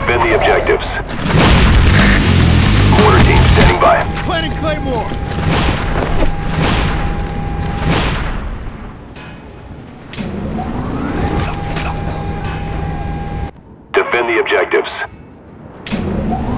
Defend the objectives. Mortar team standing by. Planting Claymore! Defend the objectives.